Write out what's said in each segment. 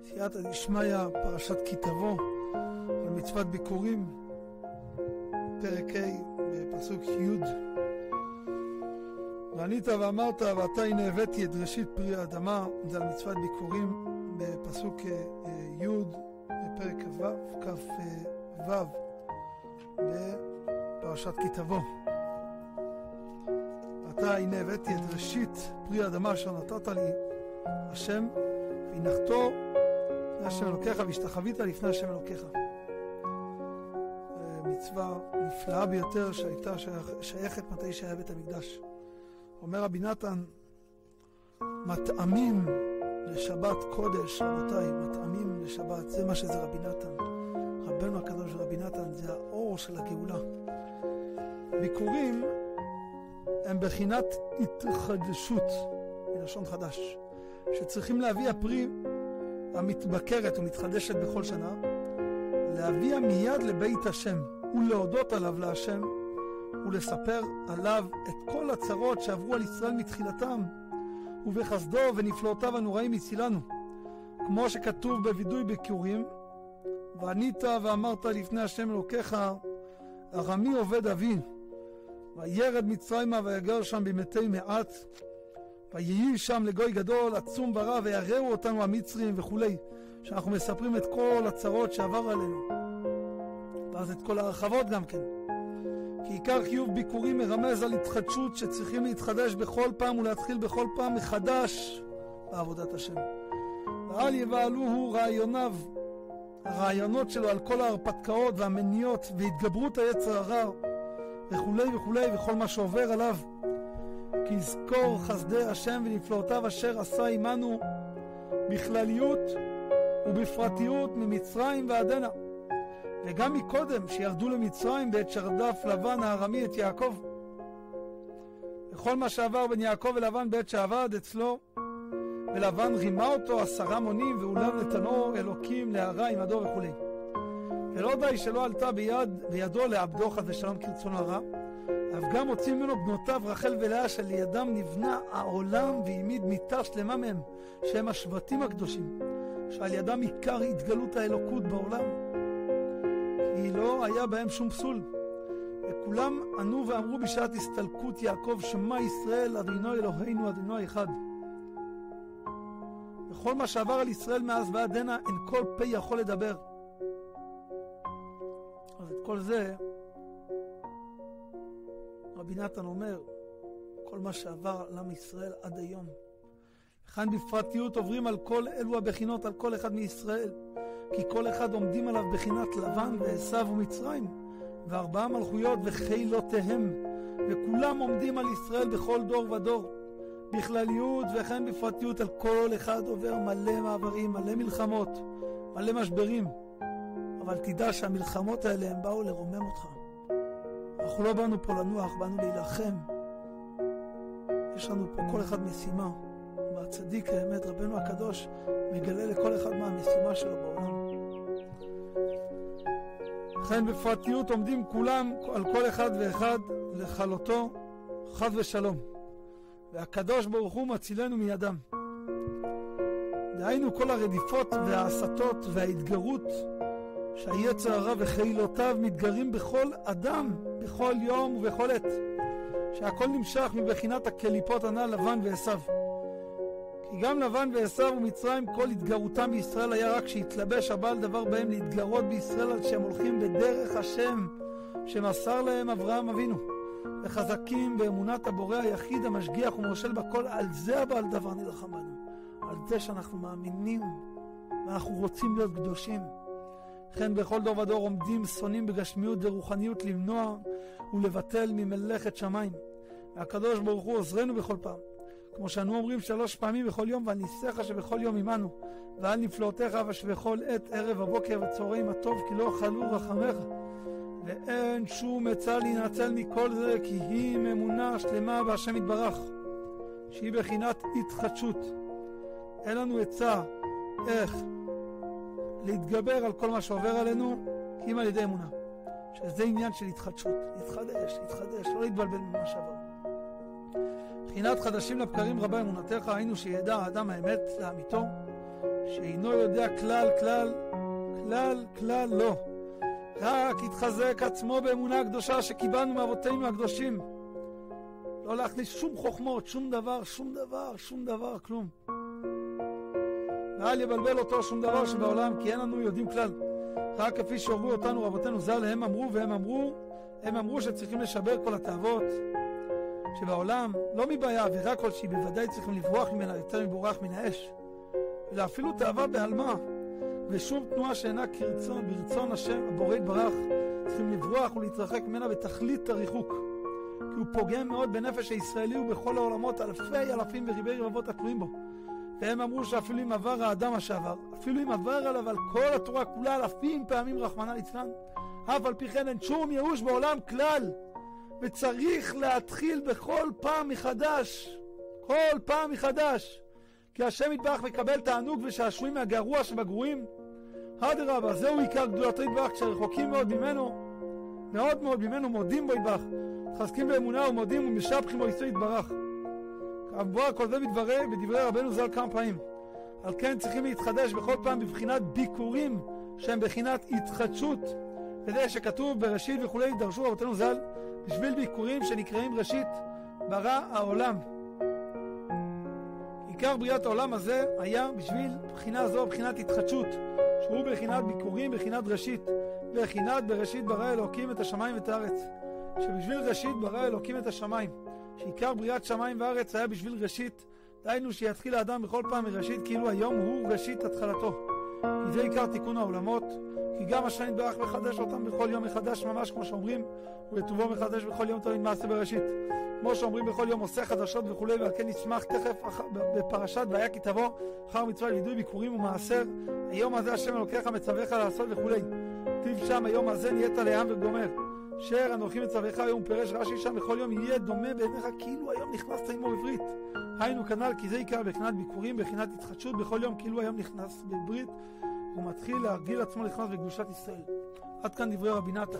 סייעתא דשמיא, פרשת כי תבוא, על מצוות ביקורים, פרק ה' בפסוק י'. וענית ואמרת, ועתה הנה הבאתי את ראשית פרי האדמה, זה על מצוות ביקורים בפסוק י' בפרק כ"ו בפרשת כי תבוא. ועתה הנה הבאתי את ראשית פרי האדמה אשר נתת לי השם, והנחתו לפני השם אלוקיך, והשתחווית לפני השם אלוקיך. מצווה נפלאה ביותר שהייתה שייכת מתי שהיה בית המקדש. אומר רבי נתן, מטעמים לשבת קודש, רבותיי, מטעמים לשבת, זה מה שזה רבי נתן. רבנו הקדוש רבי נתן, זה האור של הגאולה. ביקורים הם בחינת התחדשות, מלשון חדש, שצריכים להביא הפרי המתבקרת ומתחדשת בכל שנה, להביאה מיד לבית השם ולהודות עליו להשם ולספר עליו את כל הצרות שעברו על ישראל מתחילתם, ובחסדו ונפלאותיו הנוראים הצילנו, כמו שכתוב בווידוי ביקורים, וענית ואמרת לפני השם אלוקיך, ארמי עובד אבי, וירד מצרימה ויגר שם במתי מעט, ויהי שם לגוי גדול עצום ורב, ויראו אותנו המצרים וכולי, שאנחנו מספרים את כל הצרות שעבר עלינו, ואז את כל הרחבות גם כן. כי עיקר חיוב ביקורים מרמז על התחדשות שצריכים להתחדש בכל פעם ולהתחיל בכל פעם מחדש בעבודת השם. ואל יבעלוהו רעיוניו, הרעיונות שלו על כל ההרפתקאות והמניעות והתגברות היצר הרע וכולי וכולי וכל מה שעובר עליו. כי יזכור חסדי השם ונפלאותיו אשר עשה עמנו בכלליות ובפרטיות ממצרים ועדנה, וגם מקודם שירדו למצרים בעת שרדף לבן הארמי את יעקב, וכל מה שעבר בין יעקב ולבן בעת שעבד אצלו, ולבן רימה אותו 10 מונים ואולם נתנו אלוקים להרע עמדו וכו'. ולא די שלא עלתה בידו לעבדו חס ושלום כרצון הרע, אף גם הוציא ממנו בנותיו רחל ולאה שלידם נבנה העולם והעמיד מיתה שלמה מהם, שהם השבטים הקדושים, שעל ידם עיקר התגלות האלוקות בעולם, כי לא היה בהם שום פסול. וכולם ענו ואמרו בשעת הסתלקות יעקב, שמע ישראל אדוני אלוהינו אדוני אחד. וכל מה שעבר על ישראל מאז ועד הנה אין כל פה יכול לדבר. אז את כל זה רבי נתן אומר, כל מה שעבר על עם ישראל עד היום, וכאן בפרטיות עוברים על כל אלו הבחינות על כל אחד מישראל, כי כל אחד עומדים עליו בחינת לבן ועשיו ומצרים, ו4 מלכויות וחילותיהם, וכולם עומדים על ישראל בכל דור ודור, בכלליות וכן בפרטיות. על כל אחד עובר מלא מעברים, מלא מלחמות, מלא משברים, אבל תדע שהמלחמות האלה הם באו לרומם אותך. אנחנו לא באנו פה לנוח, באנו להילחם. יש לנו פה כל אחד משימה, והצדיק האמת רבנו הקדוש מגלה לכל אחד מה המשימה שלו בעולם. לכן בפרטיות עומדים כולם על כל אחד ואחד לכלותו חד ושלום, והקדוש ברוך הוא מצילנו מידם. דהיינו כל הרדיפות וההסתות וההתגרות שהיצר הרע וחילותיו מתגרים בכל אדם בכל יום ובכל עת, שהכל נמשך מבחינת הקליפות הנ"ל לבן ועשיו. כי גם לבן ועשיו ומצרים כל התגרותם בישראל היה רק שהתלבש הבעל דבר בהם להתגרות בישראל, על שהם הולכים בדרך השם שמסר להם אברהם אבינו, וחזקים באמונת הבורא היחיד המשגיח ומושל בכל. על זה הבעל דבר נלחם בנו, על זה שאנחנו מאמינים ואנחנו רוצים להיות קדושים. לכן בכל דור ודור עומדים שונאים בגשמיות ורוחניות למנוע ולבטל ממלאכת שמיים, והקדוש ברוך הוא עוזרנו בכל פעם, כמו שאנו אומרים 3 פעמים בכל יום, ועל ניסיך שבכל יום עמנו, ועל נפלאותיך שבכל עת ערב הבוקר וצהריים הטוב, כי לא חלו רחמך. ואין שום עצה להינצל מכל זה, כי היא אמונה שלמה בהשם יתברך, שהיא בחינת התחדשות. אין לנו עצה איך להתגבר על כל מה שעובר עלינו, כי אם על ידי אמונה, שזה עניין של התחדשות, להתחדש, לא להתבלבל ממה שעבר. בחינת חדשים לבקרים רבה אמונתך, היינו שידע האדם האמת לאמיתו, שאינו יודע כלל לא. רק יתחזק עצמו באמונה הקדושה שקיבלנו מאבותינו הקדושים. לא להכניס שום חוכמות, שום דבר, כלום. ואל יבלבל אותו שום דבר שבעולם, כי אין לנו יודעים כלל. רק כפי שהורו אותנו רבותינו ז"ל, הם אמרו שצריכים לשבר כל התאוות שבעולם, לא מבעיה עבירה כלשהי, בוודאי צריכים לברוח ממנה יותר מבורח מן האש, אלא אפילו תאווה בהלמה, ושום תנועה שאינה ברצון השם הבורא יתברך, צריכים לברוח ולהתרחק ממנה בתכלית הריחוק, כי הוא פוגם מאוד בנפש הישראלי ובכל העולמות אלפים וריבי רבבות התלויים בו. והם אמרו שאפילו אם עבר האדם השעבר, אפילו אם עבר עליו על כל התורה כולה 1000 פעמים רחמנא ליצלן, אף על פי כן אין שום ייאוש בעולם כלל, וצריך להתחיל בכל פעם מחדש, כי השם יתברך מקבל תענוג ושעשועים מהגרוע שבגרועים. אדרבה, זהו עיקר גדולתו יתברך, כשרחוקים מאוד ממנו מודים בו יתברך, מתחזקים באמונה ומודים ומשבחים בו יתברך. כמובן כל זה בדברי רבנו ז"ל כמה פעמים. על כן צריכים להתחדש בכל פעם בבחינת ביקורים שהם בחינת התחדשות, וזה שכתוב בראשית וכולי דרשו רבותינו ז"ל בשביל ביקורים שנקראים ראשית ברא העולם. עיקר בריאת העולם הזה היה בשביל בחינה זו, בחינת התחדשות, שהוא בחינת ביקורים, בחינת ראשית, בראשית ברא אלוקים את השמיים ואת הארץ, שבשביל ראשית ברא אלוקים את השמיים, שעיקר בריאת שמיים וארץ היה בשביל ראשית, דהיינו שיתחיל האדם בכל פעם מראשית, כאילו היום הוא ראשית התחלתו, כי זה עיקר תיקון העולמות, כי גם השם יתברך מחדש אותם בכל יום מחדש, ממש כמו שאומרים, ולטובו מחדש בכל יום תמיד מעשה בראשית, כמו שאומרים בכל יום עושה חדשות וכולי, ועל כן נשמח תכף בפרשת והיה כי תבוא אחר מצווה לידוי ביקורים ומעשר, היום הזה השם אלוקיך מצווך לעשות וכולי, כתיב שם היום הזה נהיית לעם וגומר, אשר אנוכי מצווך היום, פרש רש"י שם בכל יום יהיה דומה בעיניך כאילו היום נכנסת עמו בברית, היינו כנ"ל, כי זה עיקר בחינת ביקורים, בחינת התחדשות בכל יום כאילו היום נכנס בברית, הוא מתחיל להרגיל עצמו לכנוס בקדושת ישראל. עד כאן דברי רבי נתן.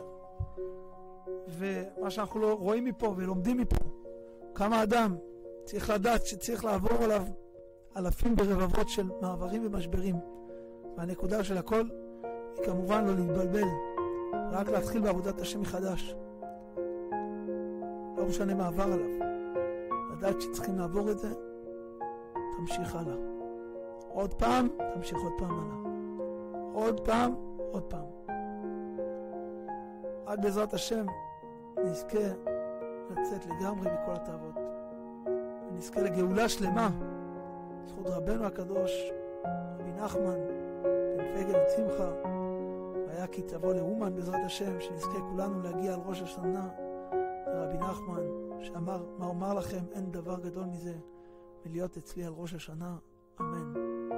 ומה שאנחנו לא רואים מפה ולומדים מפה, כמה אדם צריך לדעת שצריך לעבור עליו אלפים ברבבות של מעברים ומשברים, והנקודה של הכל היא כמובן לא להתבלבל, רק להתחיל בעבודת השם מחדש, לא משנה מה עבר עליו, לדעת שצריכים לעבור את זה, תמשיך הלאה, עוד פעם תמשיך עוד פעם הלאה, עוד פעם, עד בעזרת השם נזכה לצאת לגמרי מכל התאוות, ונזכה לגאולה שלמה זכות רבנו הקדוש רבי נחמן בן פגל וצמחה, והיה כי תבוא לאומן בעזרת השם, שנזכה כולנו להגיע על ראש השנה לרבי נחמן שאמר מה אומר לכם, אין דבר גדול מזה מלהיות אצלי על ראש השנה, אמן.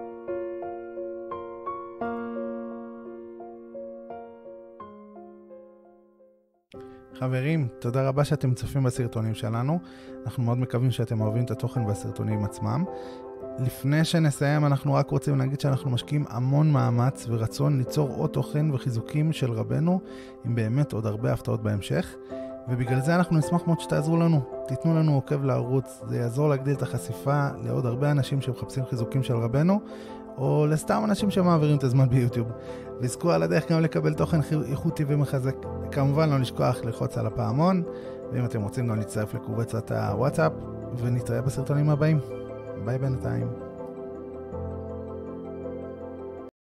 חברים, תודה רבה שאתם צופים בסרטונים שלנו. אנחנו מאוד מקווים שאתם אוהבים את התוכן והסרטונים עצמם. לפני שנסיים, אנחנו רק רוצים להגיד שאנחנו משקיעים המון מאמץ ורצון ליצור עוד תוכן וחיזוקים של רבנו, עם באמת עוד הרבה הפתעות בהמשך. ובגלל זה אנחנו נשמח מאוד שתעזרו לנו. תיתנו לנו עוקב לערוץ, זה יעזור להגדיל את החשיפה לעוד הרבה אנשים שמחפשים חיזוקים של רבנו, או לסתם אנשים שמעבירים את הזמן ביוטיוב. ויזכו על הדרך גם לקבל תוכן איכותי ומחזק. כמובן לא לשכוח ללחוץ על הפעמון, ואם אתם רוצים גם להצטרף לקבוצת הוואטסאפ, ונתראה בסרטונים הבאים. ביי בינתיים.